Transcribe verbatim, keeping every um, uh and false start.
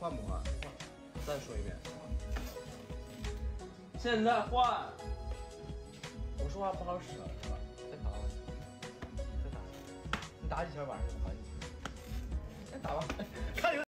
换不换？再说一遍。 现在换。 我说话不好使了是吧？ 再打吧，再打。你打几圈晚上就好几圈。 再打吧，看有。